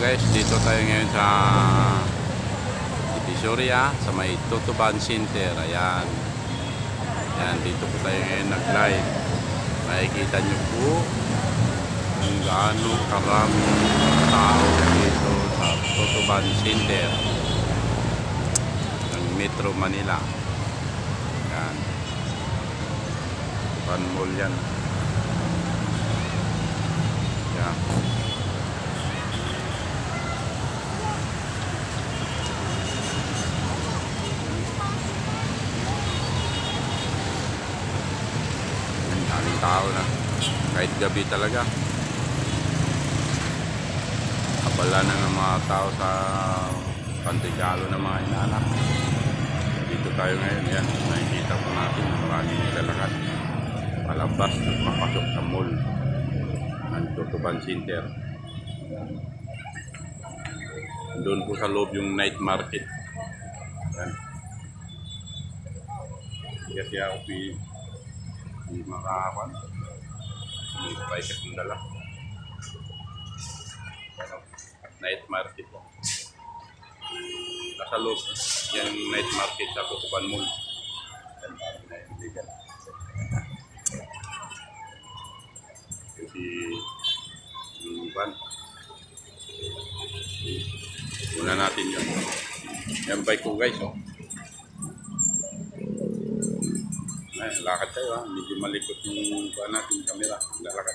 guys, dito tayo ngayon sa Divisoria sa may Tutuban Center. Ayan. Ayan, dito po tayo ngayon nag-live. Makikita nyo po kung gaano karami tao dito sa Tutuban Center ng Metro Manila. Ayan. Tutuban Mall yan. Ayan. Daming tao na kahit gabi talaga, abala na ng mga tao sa pantigalo ng mga inaanak. Dito tayo ngayon. Yan, nakikita po natin maraming nilalakad palabas at papasok sa mall ng Tutuban Center. Doon po sa loob yung night market. Yan. Kasi ako di makakawan, may bike akong dala. Night market po. Nasa loob yan yung night market sa Tutuban Mall. Kasi yung van, muna natin yun. Yan bike ko guys, oh. Ay, lakad tayo, ha. Medyo malikot yung natin camera. Lalakad.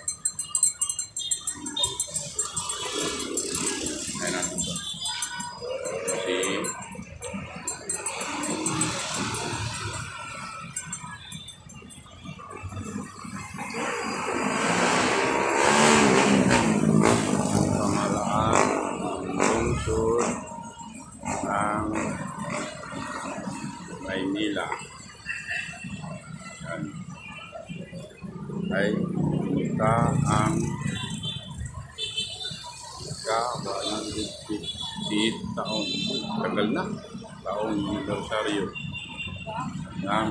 Ayan natin ito. Kasi pamalaan lungsod ng Maynila ay pumunta ang ka-150 taong, tagal na, taong anibersaryo ng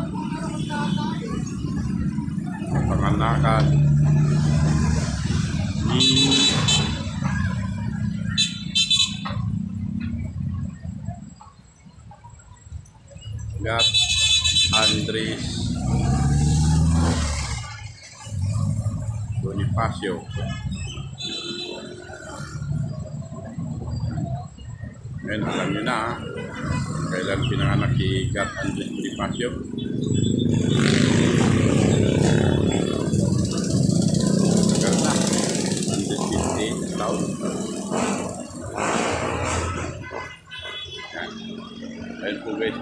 panganakan ni Gat Andres Bonifacio. Ngayon, alam nyo na kailan pinanganak si Gat Andres Bonifacio. Tagal na, 150 taon. Yan. Ayun po guys,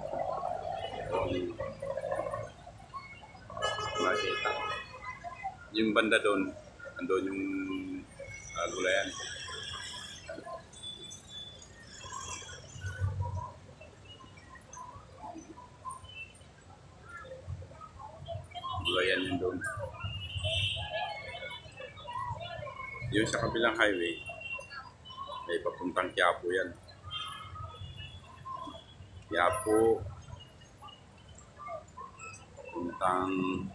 makita yung banda doon, andun yung gulayan. Gulayan yun doon. Yung sa kabilang highway, may papuntang Quiapo yan. Quiapo, papuntang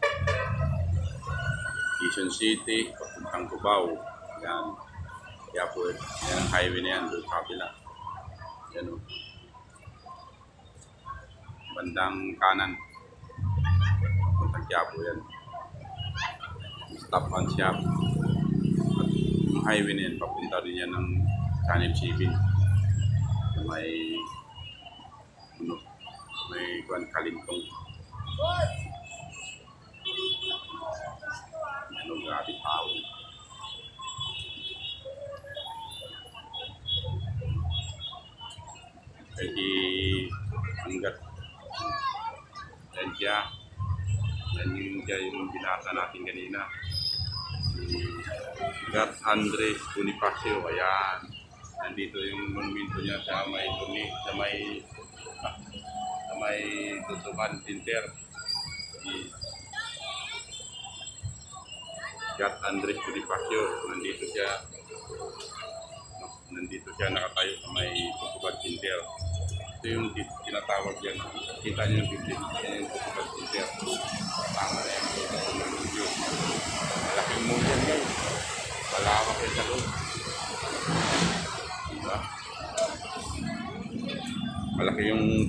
Quezon City, papuntang Cubao. Yan. Quiapo, yan ang highway na yan, doon sa kabila. Yan o. Bandang kanan. Papuntang Quiapo yan. Stop and shop. At yung highway na yan, papunta rin yan ng Sanib Civil. May Kalintong. Grabe tao. Jadi hanggat dan yung binasa natin kanina, si Gat Andres Bonifacio. Ayan, nandito yung monumento niya sa may Tutuban Center. Si Gat Andres Bonifacio, nandito siya nakatayo sa may Tutuban Center. Ito yung tinatawag yan. Kita niyo yung building, yan yung Tutuban Center. Tama na yan. Malaking mall yan guys. Malawak yan sa loob.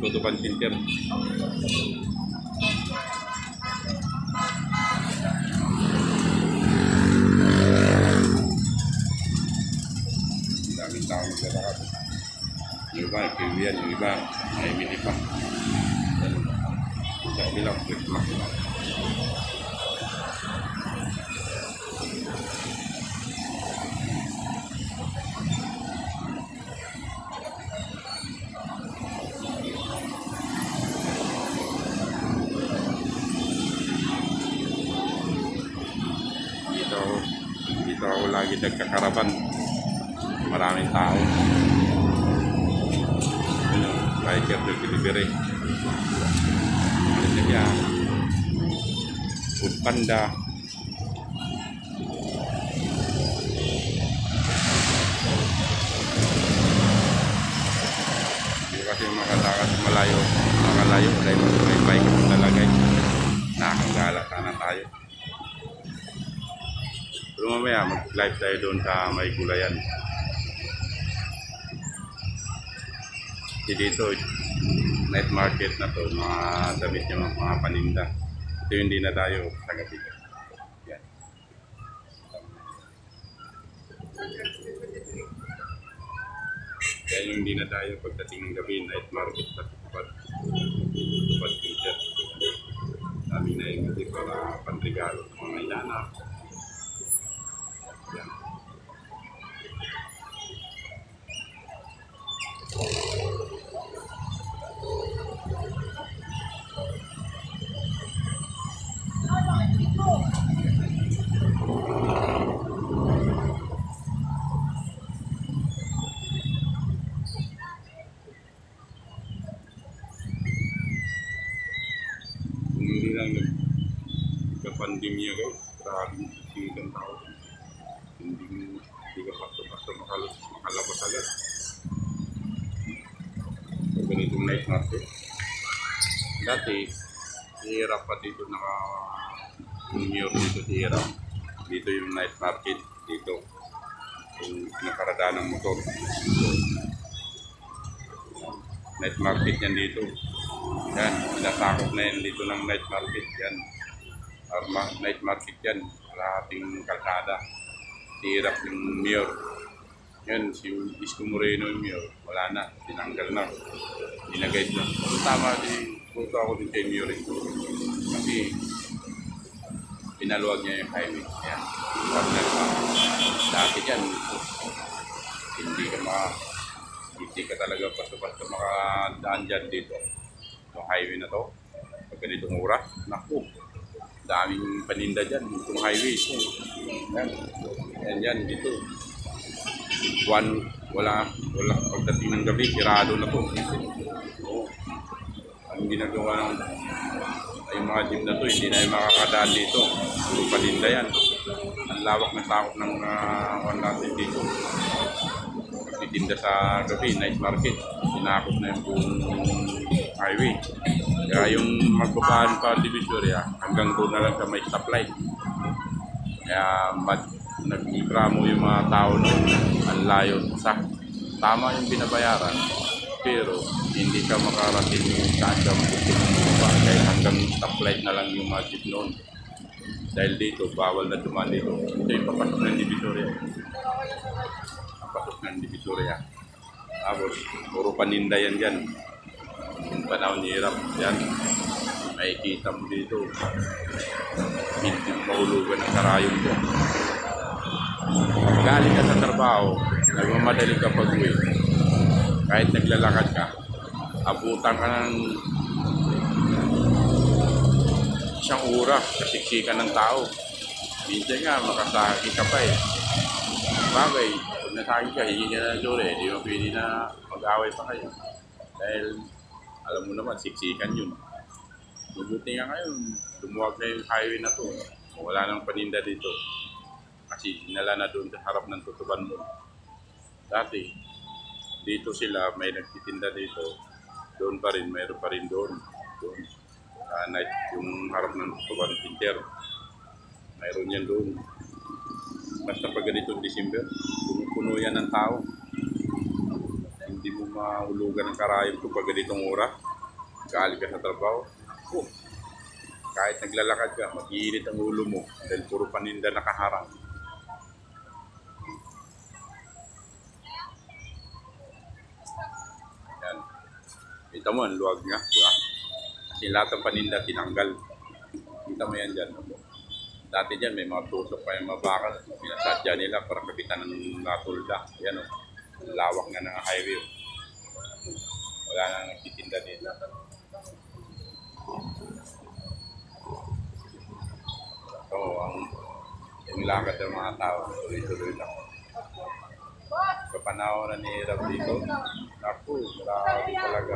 tutukan center. Daming tao naglalakad. Yung iba, nagkiwian, yung iba, may mini pa. Sa bilang Christmas na. Dito ako lagi nagkakaraban. Maraming tao. Biker delivery. Ano siya? Food Panda. Hindi kasi makalakad malayo dahil may bike talagay. Nakakagala sana tayo. Pero mamaya mag-live tayo doon sa may gulayan. Dito night market na to, mga damit yung mga paninda. Ito yung hindi na tayo sa gabi. Yan. Kaya yung hindi na tayo pagdating ng gabi, night market sa tupad teacher. Sabi na yung kasi para panregalo sa mga inanak. Yan. Hindi lang nagka-pandemya guys, maraming sisigang tao. Hindi ka basta makalabas agad. So, ganitong night market. Dati, hirap pa dito naka-junior dito hirap. Dito yung night market, dito. Yung nakarada ng motor. Night market yan dito. Yan, pinasakop na yan dito ng night market yan. Night market yan, ating kalsada. Hirap yung mayor. Yan, si Isko Moreno yung mayor. Wala na, tinanggal na. Dinagay na. Tama din, puto ako din kay mayor ito. Kasi, pinaluwag niya yung highway. Yan, partner pa. Dati yan, hindi ka talaga basta-basta makadaan dyan dito. Itong highway na to, pag ganitong oras, naku, daming paninda dyan, itong highway. Yan, dito. Wala pagdating ng gabi, sirado na to. Oo. Ang ginagawa ng yung mga jeep na to, hindi na yung makakadaan dito. Puro paninda yan. Ang lawak na takot ng natin dito. Pagtitinda sa gabi, night market, sinakot na yung buong highway. Kaya yung magbabaan pa Divisoria, hanggang doon na lang sa may stoplight. Kaya nagreklamo yung mga tao noon, ang layo sa tama yung binabayaran, pero hindi ka makarating saan ka magpupunta dahil hanggang stoplight na lang yung mga jeep noon. Dahil dito, bawal na dumaan dito. Ito yung papasok ng Divisoria. Papasok ng Divisoria. Tapos, puro paninda yan dyan. Yung panahon hirap yan, makikita mo dito hindi mahulugan ng karayom ko. Galing ka sa trabaho, nagmamadali ka pag-uwi, kahit naglalakad ka, abutan ka ng isang oras, kasiksikan ng tao. Minsan nga makasaki ka pa eh. Bagay, pag nasaki ka, hingi ka na dole, di mo pwede na mag-away pa kayo dahil alam mo naman, siksikan yun. Mabuti nga ngayon, lumuwag na yung highway na to. Wala nang paninda dito. Kasi hinala na doon sa harap ng tutuban mo. Dati, dito sila, may nagtitinda dito. Doon pa rin, mayroon pa rin doon. Doon. Night, yung harap ng tutuban, Pinter. Mayroon yan doon. Basta pag ganitong December, puno yan ng tao. Hindi mo mahulugan ng karayom kung pag ganitong oras. galing ka sa trabaho, oh, kahit naglalakad ka, mag-iinit ang ulo mo dahil puro paninda nakaharang. Yan. Kita mo, ang luwag nga. Diba? Kasi lahat ng paninda tinanggal. Kita mo yan dyan. Dati dyan, may mga tusok pa yung mga bakal. Pinasadya nila para kapitan ng natulda. Yan o. Lawak na ng highway. Wala na nagtitinda dito. So, yung lakad ng mga tao, tuloy-tuloy lang. Sa panahon na ni Rabico, naku, grabe talaga.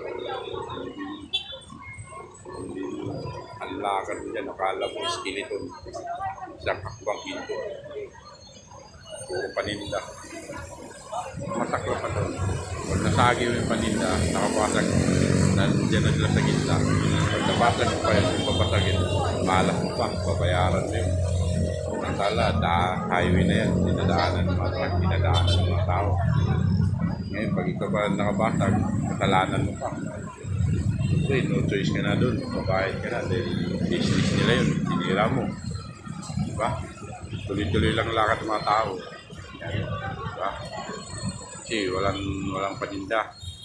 Hindi ang lakad dyan, nakala mo skeleton. Isang hakbang hinto. Puro paninda. Masakla pa doon. Pag nasagi mo yung paninda, nakapasag, nandiyan na sila sa gitna. Pag napasag mo pa yun, kung papasagin, malas mo pa, babayaran mo yun. Ang tala, highway na yan, dinadaanan ng mga truck, dinadaanan ng mga tao. Ngayon, pag ito pa nakabasag, katalanan mo pa. So, no choice ka na doon, mabayad ka na, dahil business nila yun, sinira mo. Diba? Tuloy-tuloy lang lakad ng mga tao. Diba? Kasi walang paninda.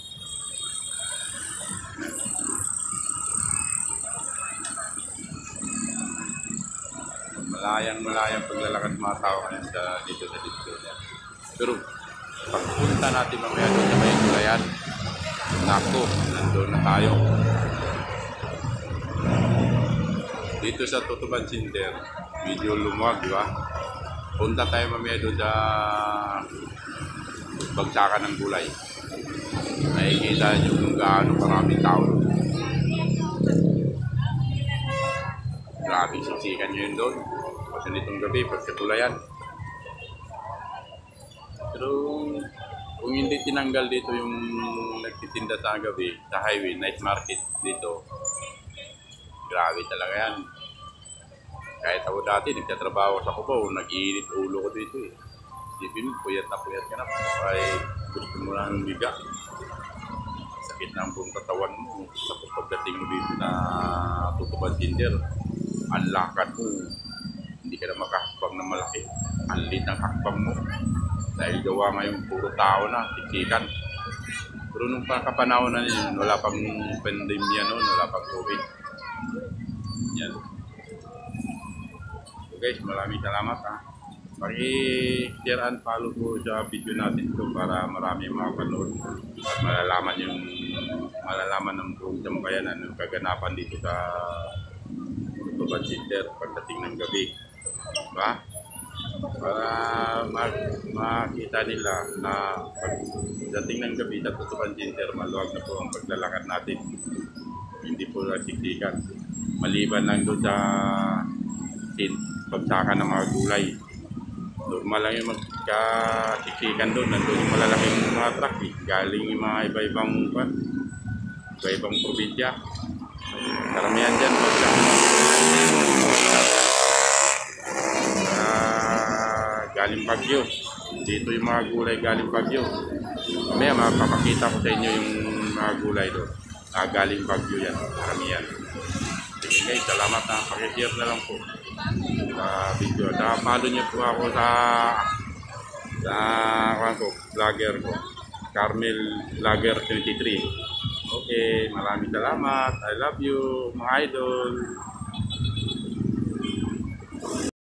Malayang paglalakad ng mga tao ngayon dito sa dito. Pero pagpunta natin mamaya doon sa may gulayan, nako, nandun na tayo. Dito sa Tutuban Center, medyo lumuwag, di ba? Punta tayo mamaya doon sa bagsakan ng gulay. Nakikita nyo kung gaano maraming tao. Grabe, siksikan nyo yun doon. Kasi nitong gabi, pagkatulayan. Pero kung hindi tinanggal dito yung nagtitinda sa gabi, sa highway, night market dito, grabe talaga yan. Kahit ako dati, nagtatrabaho sa Cubao, nag-iinit ulo ko dito eh. Isipin mo, puyat ka na. Ay, gusto mo lang biga. Sakit na ang buong katawan mo. Sa pagdating mo dito na Tutuban Center, ang lakad mo, hindi ka na makahakbang na malaki. Ang lit ng hakbang mo. Dahil gawa ngayon, puro tao na, tikikan. Pero nung kapanahon na yun, wala pang pandemya noon, wala pang COVID. Yan. So guys, maraming salamat ha. Paki-share and follow po sa video natin ito para marami makapanood at malalaman ng buong sambayanan ng kaganapan dito sa Tutuban Center pagdating ng gabi. Diba? Para makita nila na pagdating ng gabi sa Tutuban Center, maluwag na po ang paglalakad natin. Hindi po nasiksikan. Maliban lang doon sa pagsakan ng mga gulay. Normal lang yung magkasiksikan doon. Nandun yung malalaking mga truck eh. Galing yung mga iba-ibang probinsya. Karamihan dyan. Galing Baguio. Dito yung mga gulay galing Baguio. Mamaya mapapakita ko sa inyo yung mga gulay doon. Galing Baguio yan. Karamihan. Sige guys, salamat na. Pakishare na lang po sa video. Follow niyo po ako sa vlogger ko, Carmel Vlogger 23. Okay, maraming salamat. I love you, mga idol.